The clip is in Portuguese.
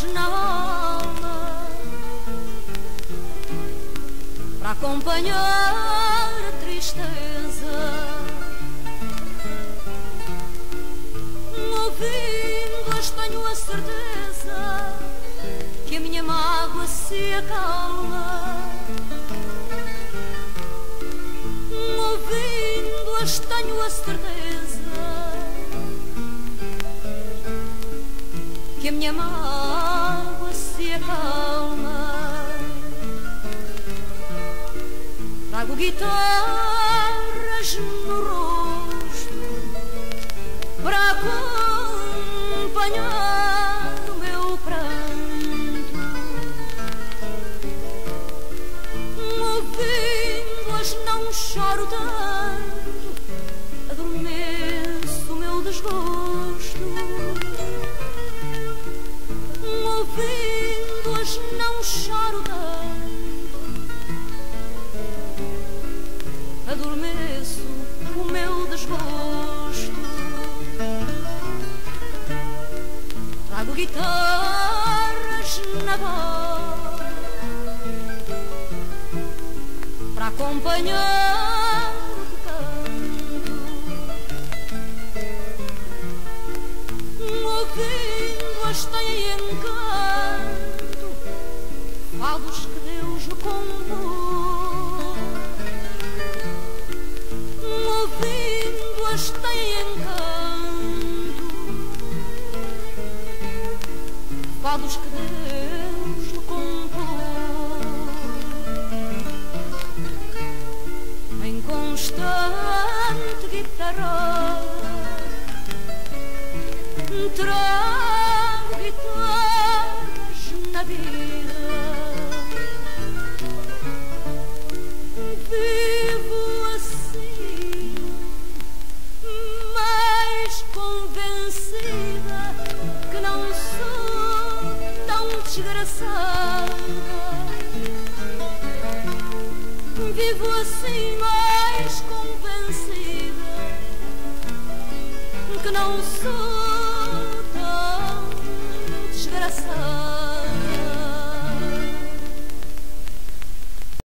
na alma para acompanhar a tristeza. Ouvindo-as tenho a certeza que a minha mágoa se acalma. Ouvindo-as tenho a certeza que a minha mágoa se acalma. Trago guitarras no rosto para acompanhar o meu pranto. Ouvindo-as não choro tanto, adormeço o meu desgosto. Ouvindo-as não choro tanto, adormeço o meu desgosto. Trago guitarras na voz para acompanhar o canto. Ouvindo-as têm encanto, fados que Deus me compôs. Ouvindo-as têm encanto, fados que Deus me compôs. Em constante guitarra trago guitarras na vida. Vivo assim, mais convencida que não sou tão desgraçada. Vivo assim, mais convencida que não sou tão desgraçada.